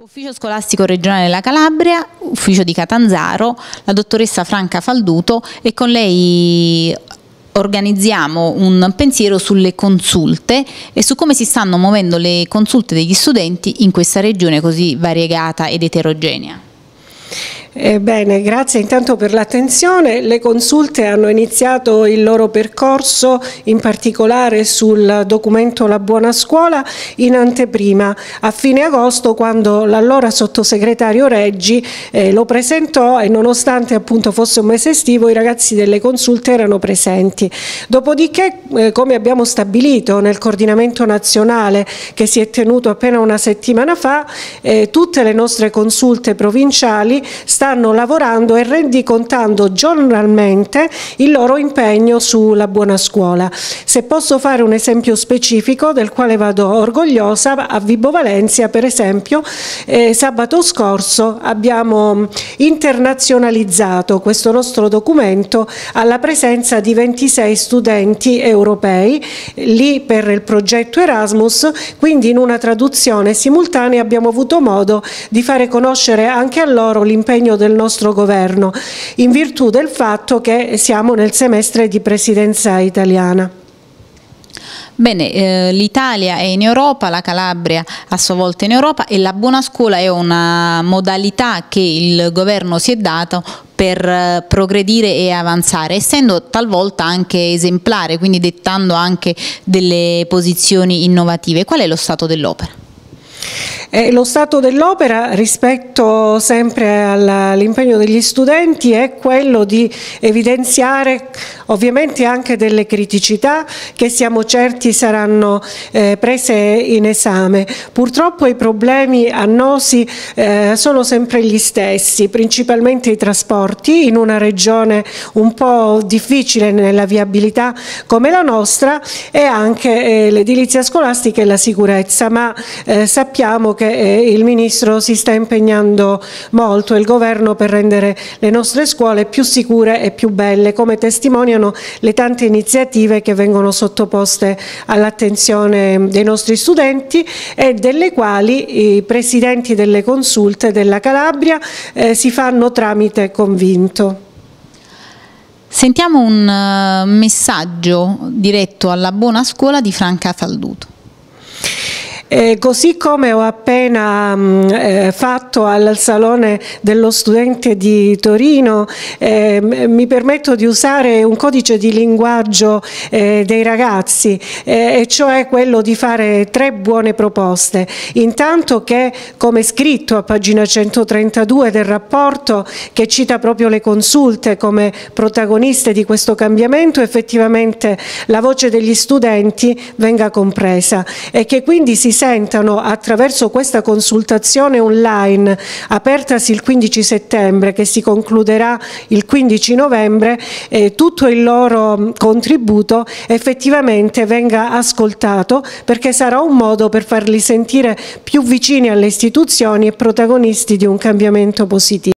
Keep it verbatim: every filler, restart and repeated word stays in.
Ufficio scolastico regionale della Calabria, ufficio di Catanzaro, la dottoressa Franca Falduto, e con lei organizziamo un pensiero sulle consulte e su come si stanno muovendo le consulte degli studenti in questa regione così variegata ed eterogenea. Eh, bene, grazie intanto per l'attenzione. Le consulte hanno iniziato il loro percorso, in particolare sul documento La Buona Scuola, in anteprima a fine agosto, quando l'allora sottosegretario Reggi eh, lo presentò e nonostante appunto fosse un mese estivo i ragazzi delle consulte erano presenti. Dopodiché, eh, come abbiamo stabilito nel coordinamento nazionale che si è tenuto appena una settimana fa, eh, tutte le nostre consulte provinciali stanno lavorando e rendicontando giornalmente il loro impegno sulla buona scuola. Se posso fare un esempio specifico del quale vado orgogliosa, a Vibo Valentia per esempio eh, sabato scorso abbiamo internazionalizzato questo nostro documento alla presenza di ventisei studenti europei lì per il progetto Erasmus, quindi in una traduzione simultanea abbiamo avuto modo di fare conoscere anche a loro l'impegno del nostro governo, in virtù del fatto che siamo nel semestre di presidenza italiana. Bene, eh, l'Italia è in Europa, la Calabria a sua volta è in Europa e la buona scuola è una modalità che il governo si è dato per eh, progredire e avanzare, essendo talvolta anche esemplare, quindi dettando anche delle posizioni innovative. Qual è lo stato dell'opera? Eh, lo stato dell'opera rispetto sempre all'impegno degli studenti è quello di evidenziare ovviamente anche delle criticità che siamo certi saranno eh, prese in esame. Purtroppo i problemi annosi eh, sono sempre gli stessi, principalmente i trasporti in una regione un po' difficile nella viabilità come la nostra, e anche eh, l'edilizia scolastica e la sicurezza, ma eh, sappiamo che il Ministro si sta impegnando molto, il Governo, per rendere le nostre scuole più sicure e più belle, come testimoniano le tante iniziative che vengono sottoposte all'attenzione dei nostri studenti e delle quali i presidenti delle consulte della Calabria eh, si fanno tramite convinto. Sentiamo un uh, messaggio diretto alla buona scuola di Franca Falduto. Eh, così come ho appena mh, eh, fatto al Salone dello Studente di Torino, eh, mi permetto di usare un codice di linguaggio eh, dei ragazzi, eh, e cioè quello di fare tre buone proposte. Intanto che, come scritto a pagina centotrentadue del rapporto, che cita proprio le consulte come protagoniste di questo cambiamento, effettivamente la voce degli studenti venga compresa e che quindi si sentano attraverso questa consultazione online apertasi il quindici settembre, che si concluderà il quindici novembre, eh, tutto il loro contributo effettivamente venga ascoltato, perché sarà un modo per farli sentire più vicini alle istituzioni e protagonisti di un cambiamento positivo.